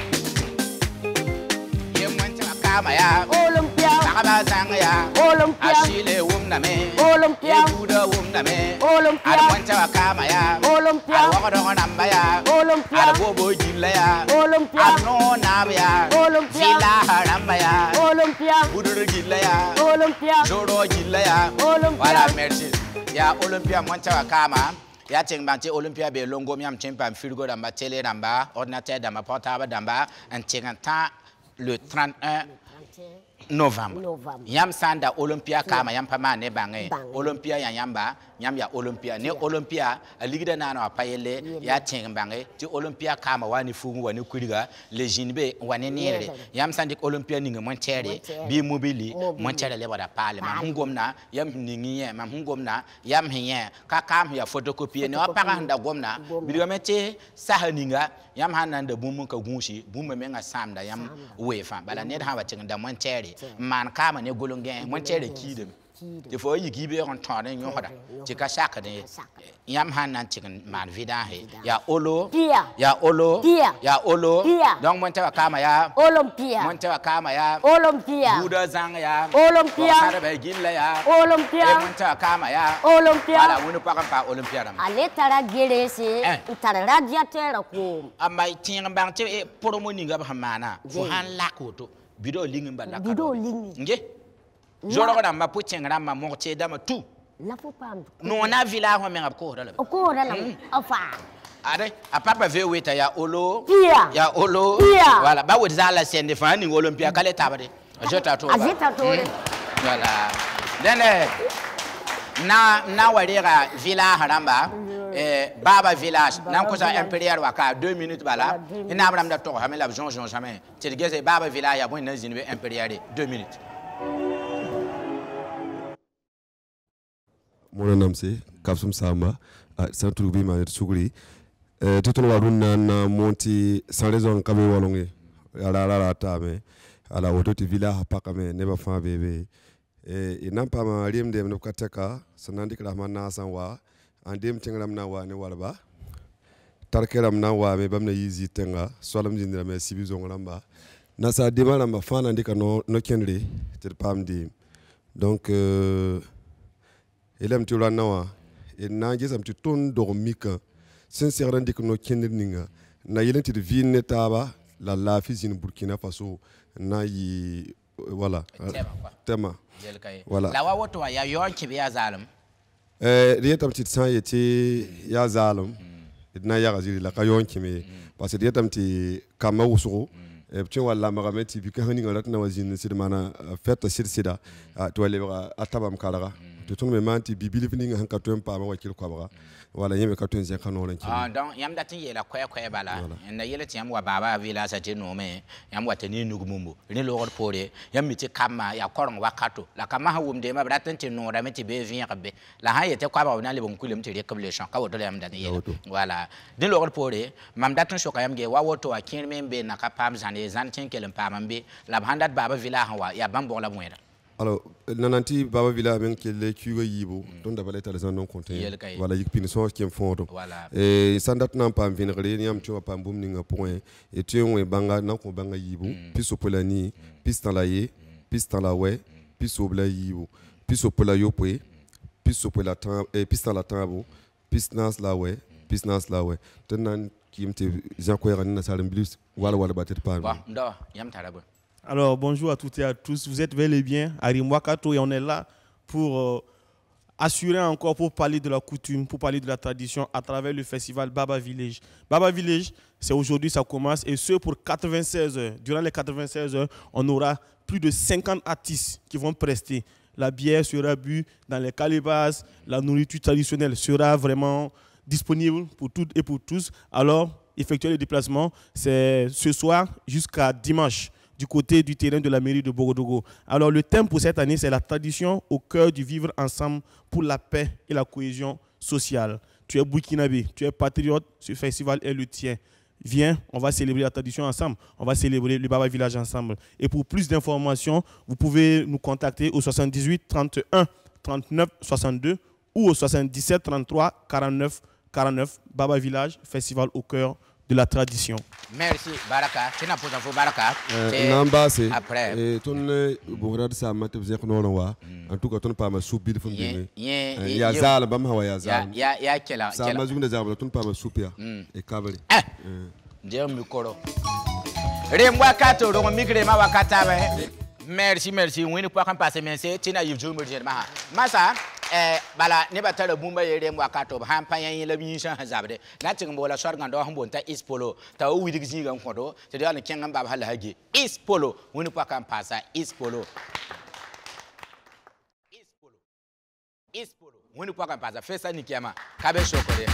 Speaker 2: Ya Olympia, Parabazanga ya Olympia, Ashile Wumname, Olympia, Buda Wumname, Olympia, Adamanta Wakama ya Olympia, Awakadon Namba ya Olympia, Bobo Gila ya Olympia, Ano Nabia, Olympia, Villa Haramba ya Olympia, Budu Gila ya Olympia, Joro Gila ya Olympia. Voilà, merci. Ya Olympia Monta Wakama. Ya Bante Olympia be longo miam chimpa frigo damba télé damba ordinateur damba portable damba un temps le 31 novembre. Yam sanda Olympia kama yam pama ne bange. Olympia yamba yam ya Olympia ne Olympia a ligida nano apayele ya bange ti Olympia kama wani fungu wani kuriga le jinbe wani nere. Yam sandi Olympia ninga montere bi mobili montere le wada pale ma hungomna yam ningiye ma hungomna yam hiye ka kam ya photocopie ne opara handa gomna bidomete sahaninga yam hananda bumun ka gunshi bumma menga samda yam wefa bala ne ha watin da montere man kama ne golongen montere kidem il faut y gibe on tane nyoda tika shaka ne yam hanan tikin man vida he ya olo ya olo ya olo donc montere kama ya Olympia montere kama ya Olympia buda zanga ya Olympia sarabe gilla ya Olympia montere kama ya Olympia ala wonu pa Olympia dam ale tara gerese tara radiateur ko amay tin bangte promo ninga ba mana fo han lakoto bido lingin ba lakoto bido lingin nge joro na ma putinga ma mortier dama tout la faut pas non na villa ho menga ko dala afa ade a papa ve weta ya olo ya olo voilà ba wodi zala sende fani Olympia kale tabade ajeta to voilà dene na warira villa haramba baba village nan ko sa impérial waka 2 minutes bala ina abram da to hamela Jean jamais tirgeze baba village ya bon na zinbe impérial 2 minutes.
Speaker 14: Mona namse Kapsum Samba centre bi ma suguri tetol warun na monti sans raison kabe walonge ala tame ala wototi villa hapaka me neba fa bebe inampa ma rimde no kateka sanandi kala manna sanwa andem tingram na wa ne walba tarkeram na wa me bamna yizi tenga solam jindira me sibizo ngolamba nasa demala ma fana ndika no kenre ter pamdi donc elam tu lanawa et na jesam tu ton dormika sincèrement dik no kenre ninga na yelenti de vine taba la fizine Burkina Faso na yi voilà tema voilà
Speaker 2: la wa woto ya yonki biya zalim
Speaker 14: riyetam ti san yeti ya zalim idna ya gazili la kayonki me parce que riyetam ti kama usuro ptin wala magameti bi kahani ngalat na wazin sidmana feta sida to lebra atabam kalaga to ton me manti bibili fini nga hanka to pa ma wakil ko baga wala yeme ka to nzen kanu lan ki
Speaker 2: donc yam datin yela koy bala na yele ti yam wa baba villa sa ti no me yam wata ni nugumumbu ni logor pore yam mi ti kama ya korong wakato la kama ha wumde ma bratin ti no rameti be vien be la ha yete kwa ba na le bon kulem ti rekable champ ka wodo yam datin yela voilà ni logor pore mam datin so kayam ge wa woto wa kin membe na ka pam zane zan tin kelem pamambe la handat baba villa ha wa ya bambo la mwera.
Speaker 14: Alors, nananti baba villa ben que les cuire yibo don dabale tale san non compté voilà yik pin so qui fond et sandat nan pam venir ni am tu pam bum ni nga point et tu on banga nan ko banga yibo piso polani pis la ye pis la we piso bla yibo piso pola yo pwe piso pola tan et pis la tabo pis nas la we business là ouais tenan kimte Jean-Claude Ranina Salim Bilus wala bater pas.
Speaker 15: Alors bonjour à toutes et à tous, vous êtes bel et bien à Rimwakato et on est là pour assurer encore, pour parler de la coutume, pour parler de la tradition à travers le festival Baba Village. Baba Village, c'est aujourd'hui, ça commence, et ce pour 96 heures. Durant les 96 heures, on aura plus de 50 artistes qui vont prester. La bière sera bue dans les calebasses, la nourriture traditionnelle sera vraiment disponible pour toutes et pour tous. Alors, effectuer les déplacements, c'est ce soir jusqu'à dimanche, du côté du terrain de la mairie de Borodogo. Alors le thème pour cette année, c'est la tradition au cœur du vivre ensemble pour la paix et la cohésion sociale. Tu es burkinabé, tu es patriote, ce festival est le tien. Viens, on va célébrer la tradition ensemble, on va célébrer le Baba Village ensemble. Et pour plus d'informations, vous pouvez nous contacter au 78 31 39 62 ou au 77 33 49 49, Baba Village, festival au cœur de la tradition.
Speaker 2: Merci, Baraka. Tu n'as pas d'infos, Baraka.
Speaker 14: Nambase.
Speaker 2: Après.
Speaker 14: Et ton bourrade ça m'a fait qu'on en tout cas ton pas ma soupe de fond. Ya zal bam hawa ya zal.
Speaker 2: Ya kela.
Speaker 14: Ça m'a zoom zal ton pas ma soupe ya. Et kabali.
Speaker 2: Dieu me coro. Remwa kato ro migre ma wakata ba. Merci, merci. On ne peut pas passer mais c'est tina yivjo me dire ma. Masa bala ne batala bumba yere mwa kato ba han payan le bi shan hazabde na tin bola sor gando han bonta ispolo ta o widi gizi gan kodo te de an kengan baba hala hage ispolo woni pa kan pasa ispolo woni pa kan pasa fesa ni kiama kabe shokore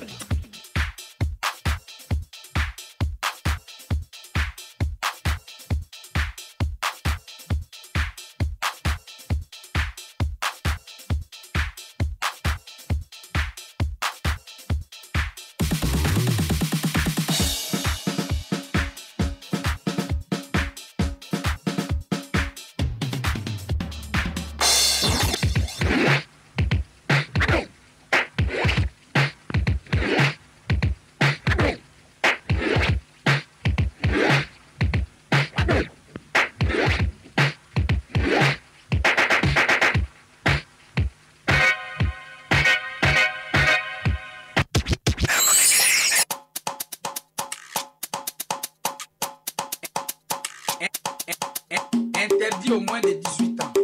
Speaker 16: Interdit au moins de 18 ans.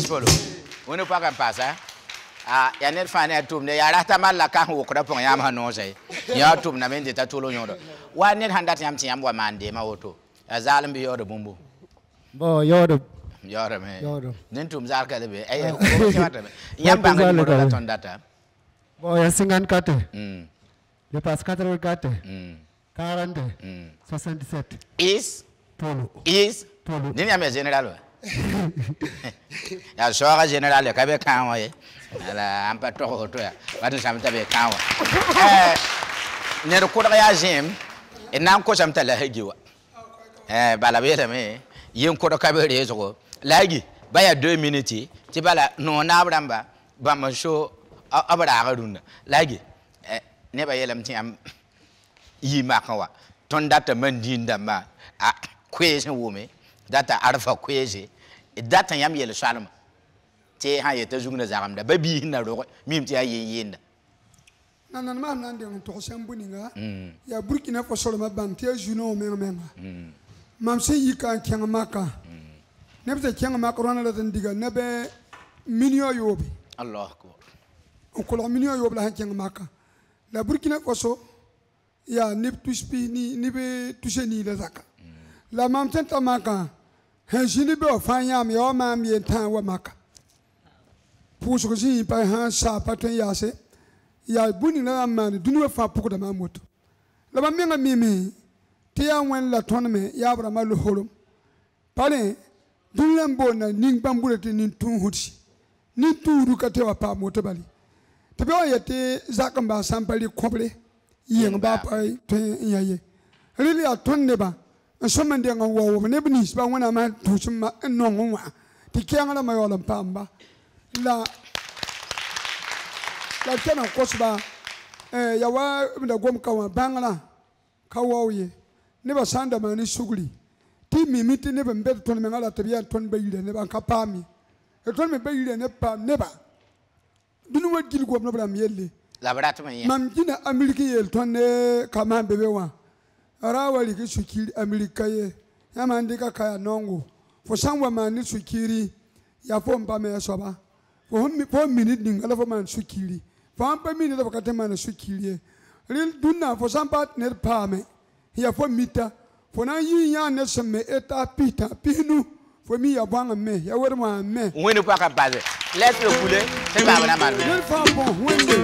Speaker 2: polo woni pa kan pasa ya net fa ne tum ne ya rata mal la kan wo ko da pon ya ma no sai ya tum na men de ta tolo nyodo wa net handat yam ti yam wa mande ma woto azalim bi yodo bumbu
Speaker 17: bo yodo
Speaker 2: me nin tum zal ka be ay ko chata be yam ba ngi mo la ton data
Speaker 17: bo ya 54 je passe 84 40 67
Speaker 2: is
Speaker 17: polo
Speaker 2: nini ya me general ya soga general ka be kan wa ye ala ampa to to ya wadu samta be kan wa ne ko da ya jim enam ko samta la hagiwa bala be me yin ko da ka be rezo lagi baya 2 minutes ti bala no na bramba ba ma show abara garuna lagi ne ba yelam ti am yi makawa ton data mandinda ma kwezi wume data arfa kwezi data yam yel salama te ha yeta zugna zagamda babi na ro mim ti ayinda
Speaker 4: nan ma nan de to sembuninga ya Burkina Faso ma bam te juno menga mam se yika kyang maka ne be kyang maka rona la tan diga ne be minio yobi
Speaker 2: Allah akbar
Speaker 4: on ko minio yobi la kyang maka la Burkina Faso ya ne tuspi ni be tuseni la zaka la mam tenta maka ha jini be ofanya mi o mam ye tan wa maka puso ji pa ha sa patun ya se ya buni na man dunu fa puko da mamoto la ba menga mimi ti ya wen la ton me ya bra ma lo holom pale dunlen bona ning bambulete nin tun hutsi ni turu ka te wa pa moto bali te be o yete zakamba sampali koble yeng ba pa to yaye rili a ton ne ba so man de ngon wo ne bni ba wona ma tu ma no ngwa ti kyanga ma yo lam pamba la tena kosba ya wa da gom ka wa bangla ka wowe ne ba sanda ma ni suguri ti mimiti ne ba mbet ton me ngala tabiya ton ba yile ne ba ka pami e ton me ba yile ne pam ne ba dunu wa gil gom no bra mi yelle
Speaker 2: la brat ma ya
Speaker 4: mam jina amerika yel ton ne ka ma bebe wa ara wali ki sukiri amerika ye ya ma ndika ka nongo fo sanwa ma ni sukiri ya fo mba me so ba fo minute ngala fo man sukiri Fampa mini da bakate mana sukiliye. Ril dunna fo sampa ner pame. Ya fo mita. Fo na yi ya ne seme eta pita pinu. Fo mi ya banga me ya werma me.
Speaker 2: Wenu pa ka base. Let's le couler. C'est pas vraiment mal.
Speaker 4: Ril fa bon wende.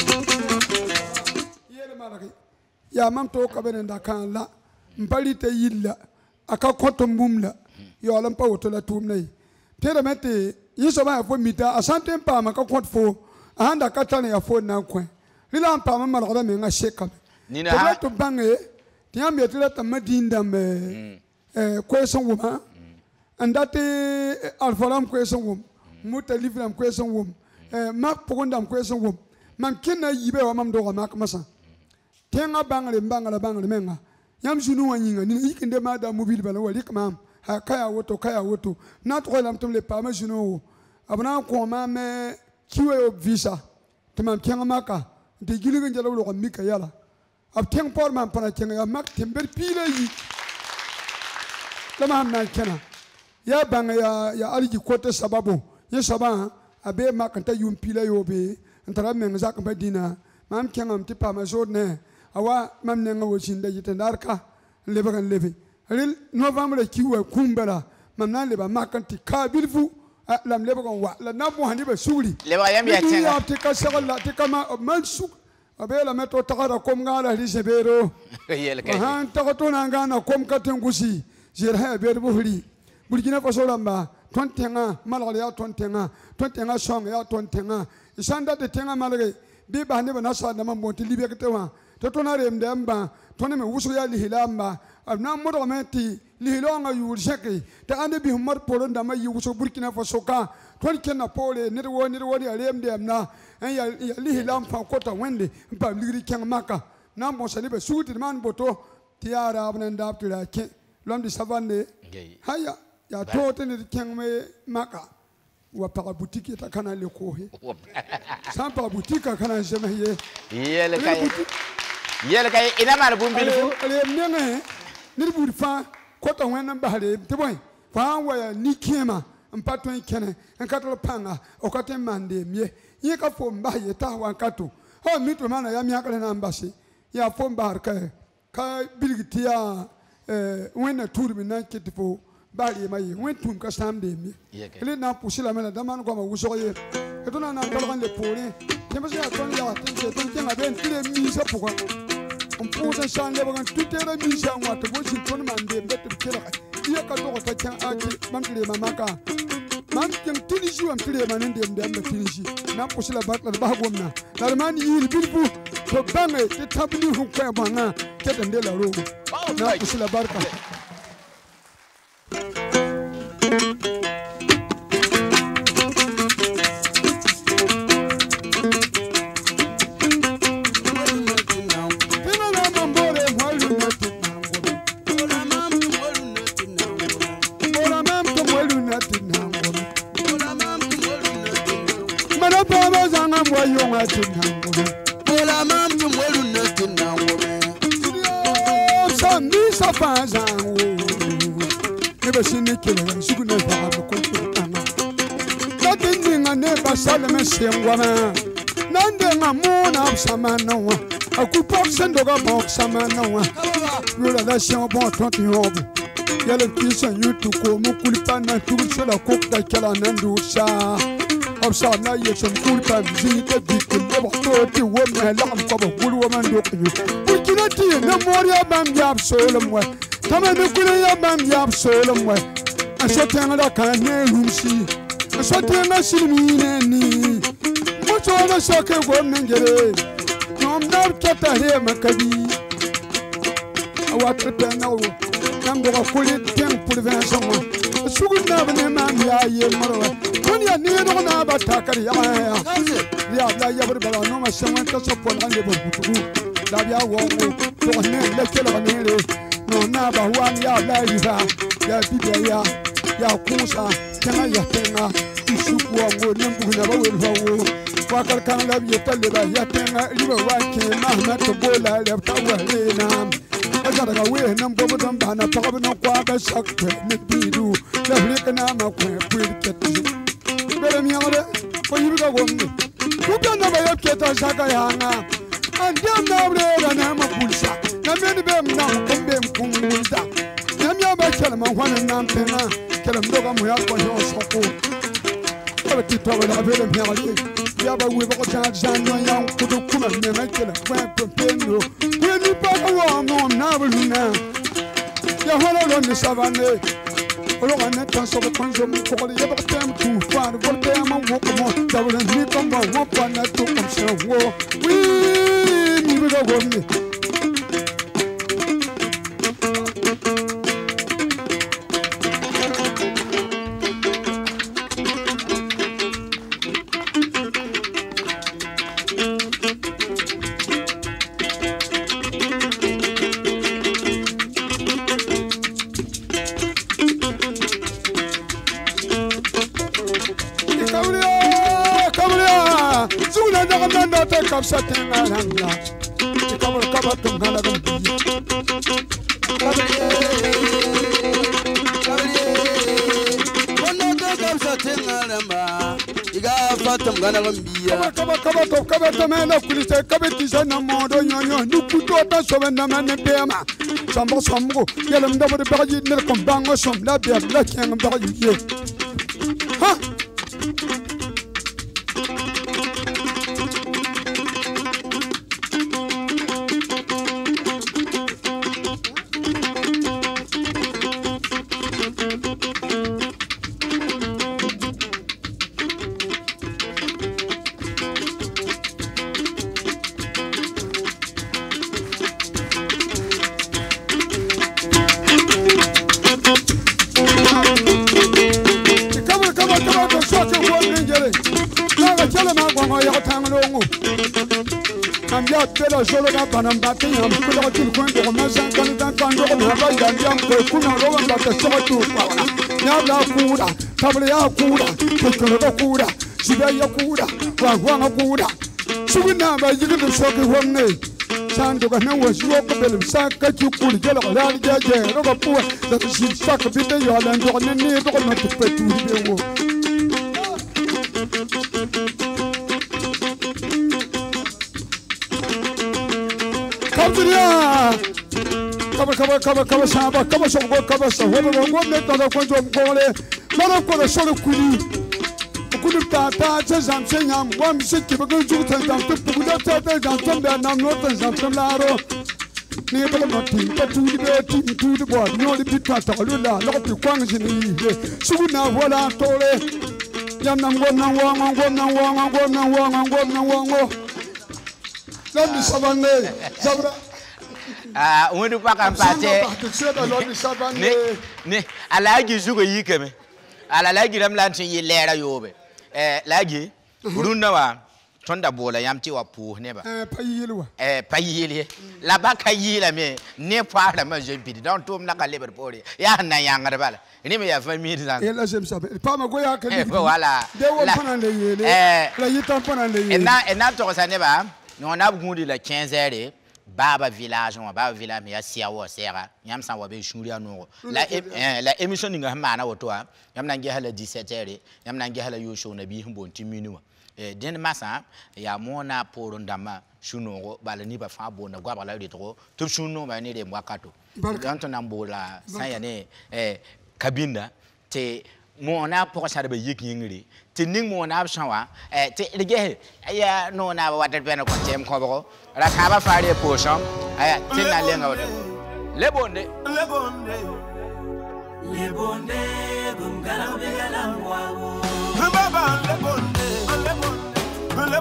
Speaker 4: Yele malaki. Ya mam to ka benen da kan la. Mbali te yilla. Aka koto mbumla. Yo lampa wotola tumnai. Tere mete yiso ba fo mita asante pa ma ka koto fo. Anda katane ya phone na kwen lila mpa mama la me nga sheka
Speaker 2: nina ha
Speaker 4: to bange tiam ya tila ta madinda me question woman andate alfalam question woman muta livram question woman mak pogondam question woman man kina yibe wa mam do mak masa tenga bangale menga yam junu wanyinga ni yikinde ma da mobile bala wali kamam ha kaya woto na to lam tum le pa ma junu abana ko ma me kiwe visa tamam kenga maka de gilinga njalo lo mika yala ab teng por man pana kenga mak tember pile yi lama man kena ya banga ya aliji kote sababu ya saba abe makanta yum pile yobe antara men zak badina mam kenga mtipa ma jodne awa mam nenga wocinde yitendarka lebagan lebe ril novembre kiwe kumbela mam nan leba makanti kabilfu lam leba kon wa la nabu handi be sugri
Speaker 2: leba yam ya tenga
Speaker 4: ya tika sagala tika ma man sug abela meto takara kom ngala li sebero
Speaker 2: yel kay
Speaker 4: han takato na ngana kom katengusi jera be buhri Burkina Faso lamba tontenga malala ya tontenga song ya tontenga isanda de tenga malare bi ba ne bana sa na mambo libe ketewa to na rem demba to ne me wusu ya lihilamba na modo meti lihilonga yur sheke ta ande bi humar polon da mai wusu Burkina Faso ka ton kenna pole ne woni rem dem na ya lihilam fa kota wende pa ligri ken maka na mo sali be suti man boto tiara abnan da tira ke lom di savane haya ya to ne ken me maka wa para boutique ta kana le ko he sans para boutique kana jamais
Speaker 2: yele kay ina mar bumbil fu
Speaker 4: le nene ni bur fa ko to wen ba hale te boy fa wa ni kema mpato kene enkato panga okate mande mie yeka fo mba yeta wankato ho mitu mana ya miakale na mbasi ya fo mbar ka bilgitia wena turbi na kitifo bali mai wen tum ka samde mie ele na pusila mena daman ko ma wusoye etona na talgan le pole kemase ya ton ya ton kenga ben tire mi sa puka on pusa shan le bagan tutera mi sha ngwa to bosi ton mande betu kira iya ka to ta kan aji mamtire mamaka man ken tinisi am tire manen dem dem tinisi na pusila batla ba gomna dalman yiri bilbu to bange te tabni hu ko banga kete ndela ro na pusila barka nande ngamona samanawa akupa sendoga bok samanawa yola la sion bon tonti hobu yale kison yutu ko mukulpa na tursela kokta kala nandu sa obsa na yesum kulpa zinite dikule bo ti wona la ko bo gulu man do ko burkinati na moria bam yab solom wa tamane kule ya bam yab solom wa asotanga la kan ne rumsi asotanga silmine ni Muchona soke gomnengere nom nab keta he makabi awat penawo nango ko kuli ten prevention sugun na bane man ya ye marwa kunya ni no na batakar ya la ya bala no ma semen ta so pon ande bo butu da ya wo to ne le kelo ne le no na ba wan ya la ya bibiya ya kusa kana ya tenga isuku wango nembu na ba welfawo wakal kan la yeta le ba ya tenga riba wake mahna to bola le ta walena aja daga we nam bo dam bana to ba no kwa ba sak ne bidu la hlikana ma ko pirketu bere mi amade ko yiruga gomne ku na ba ya keta saka yanga andam na bre na ma pulsa na men be na ko be kumulda nam ya ba kelma hwana nam pena kelam doga mo ya ko yo soko ba ti to ba bere mi amade ya ba we ba ko jan no ya ko do kuma me na kela kwa pempeno we ni pa ko no na buluna ya hola lo ni savane olo wana tanso ba konzo mu ko ya ba tem tu fa do te ma wo ko mo da ba ni ko mo wo pa na to ko se wo we ni ba go ni Satenga ranga tikabul kabatum galagum kabato mena kulise kabeti sana modo nyonyo nukuto ta sobenda mane pema sambo samgo yelam dabo de baji ne ko bango som la be la ken baji ye ha Pero solo da para mbate yam ko da tin ko do ma san kan dan kan do ma ba ya yam ko ku na ro ba ta so tu pa ya la kura table ya kura ko do kura siba ya kura wa na kura subi na ba yigi do so ke wonne Sando ka na was yo ka bel saka chu kul jela la ja je ro ka pu da si saka bi te yo la ndo ne ni to no te petu be wo Kabria kaba saba kaba so go kaba so ho go ne to ko jo ko le mara ko da so kuli kulu ta je jam se nyam wam se ki ba go ju ta jam to pu da ta jam to da nam no ta jam to la ro ni to no ti pa tu di be ti tu di bo no di ta ta lu la lo ti kwang ji ni su na wala to le yam nam go na wa let me sabane zabra
Speaker 2: wani pa kan pate ne alaji zugo yikeme alalaji ram lantin yi lera yobe laji runda wa tonda bola yamti wa pu ne ba
Speaker 4: payilwa
Speaker 2: payili la ba kayila me ne pa ma je bidi don tom na ka leber pore ya na yanga bala ni me ya famille zan
Speaker 4: la jem sabe pa ma go ya ka
Speaker 2: ni voilà
Speaker 4: de wo panande yele la yitan panande yele
Speaker 2: na to sa ne ba no na gundi la 15 heures baba village me ya siawo sera nyam san wa be shuri anu la émission ninga mana woto a yam na nge hala 17 heures yam na nge hala yo show na bi himbo ntiminu den masa ya mona poro ndama shuno bala ni ba fa bona gwa bala de to to shuno ma ni de mwakato yanto na mbola saya ne kabinda te mona poko sa be yikingiri te ning mona abshawa te rige ya no na wa de bena ko tem ko bako ra ka ba faare potion aya tin na lenga wote lebonde bungala begala mwawo baba lebonde bungala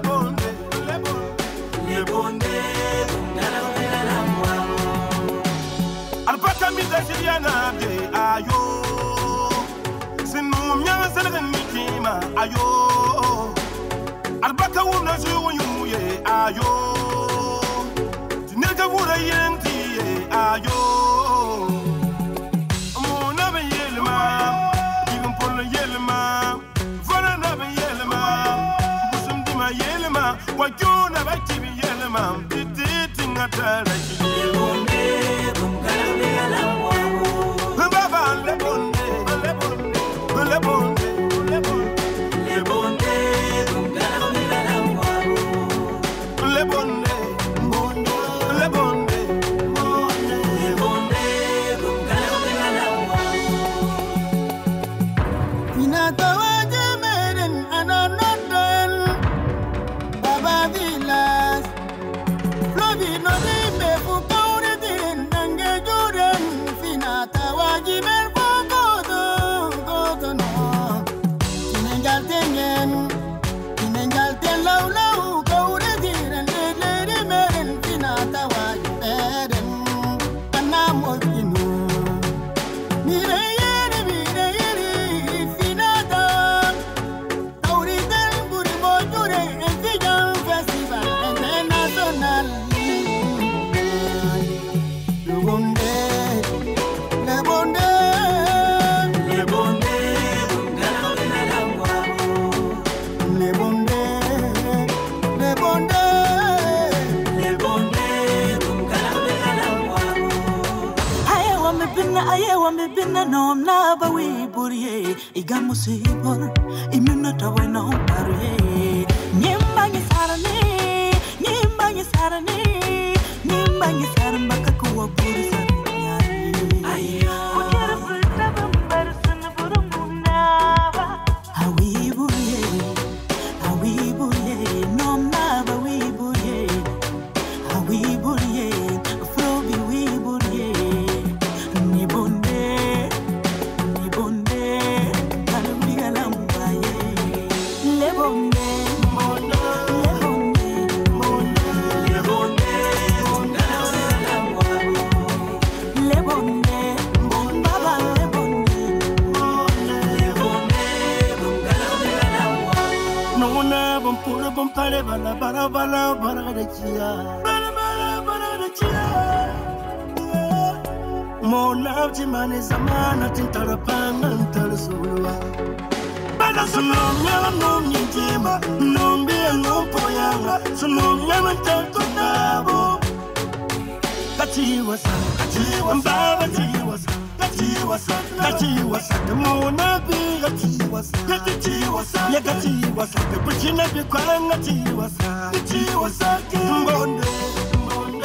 Speaker 2: begala mwawo alpaka mi tasiriana be ayo sinu mya sanagan mitima ayo albaka wuna zuyu ye ayo tinega wura yenti ye ayo mona be yelma igum pol yelma fana na be yelma musum dima yelma wajuna ba tibi yelma titi ngata lebonde bungala begala mwawo baba lebonde Igamusibor iminota wena parie nyembangi sarane nyembangi saramba kakuwa buri sarani ayya kujera bulta bambar sun burumuna hawibuye nomna ba wibuye frobi wibuye nibonde Pare bala de chia Mona jimane zamana tintara panantara sulwa Bala sunomya no njima nombe no poyanga sunomya mantanto tabo
Speaker 12: Mbonde